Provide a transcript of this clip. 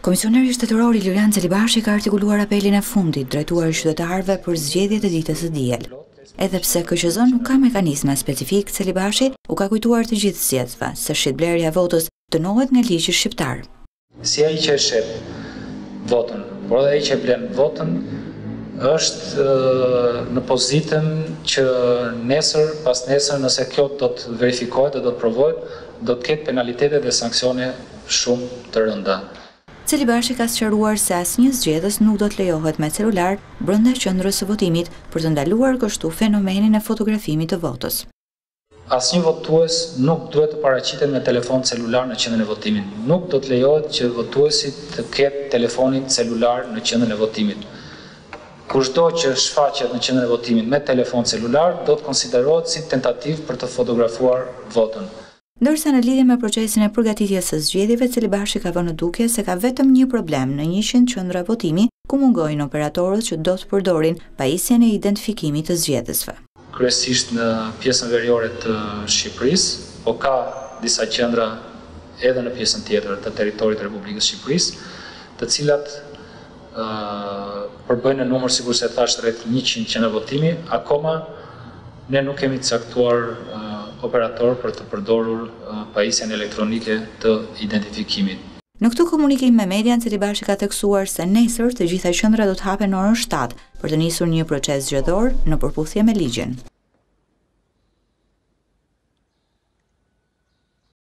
Komisioneri shtetëror Ilirian Celibashi ka artikuluar apelin e fundit drejtuar qytetarëve për zgjedhjet e ditës së diel. Edhe pse KQZ nuk ka mekanizma specifik, Celibashi u ka kujtuar të gjithë zgjedhësve se shitblerja e votës dënohet nga ligji shqiptar. Si ai që e shet votën, por edhe ai që blen votën është në pozitën që nesër, pas nesër, nëse kjo do të verifikohet dhe do të provohet, do të ketë penalitete dhe sanksione shumë të rënda. Celibashi ka sqaruar se asnjë zgjedhës nuk do të lejohet me celular brenda qendrës së votimit për të ndaluar kështu fenomenin e fotografimit të votës. Asnjë votues nuk duhet të paraqitet me telefon celular në qendrën e votimit. Nuk do të lejohet që votuesi të ketë telefonin celular në qendrën e votimit. Kushdo që shfaqet në qendrën e votimit me telefon celular do të konsiderohet si tentativë për të fotografuar votën. Ndërsa në lidhje me procesin e përgatitjes së zgjedhjeve, Celibashi ka vënë në dukje se ka vetëm një problem në 100 qendra votimi, ku mungojnë operatorët që do të përdorin pajisjen e identifikimit të zgjedhësve. Kryesisht në pjesën veriore të Shqipërisë, po ka disa qendra edhe në pjesën tjetër të territorit të Republikës së Shqipërisë, të cilat përbëjnë në numër, sikur se thash, rreth 100 qendra votimi, akoma ne nuk kemi caktuar operator për të përdorur pajisjen elektronike të identifikimit. Në këtë komunikim me median, Celibashi ka theksuar se nesër të gjitha qendrat do të hapen në orën 7 për të nisur një proces zgjedhor në përputhje me ligjin.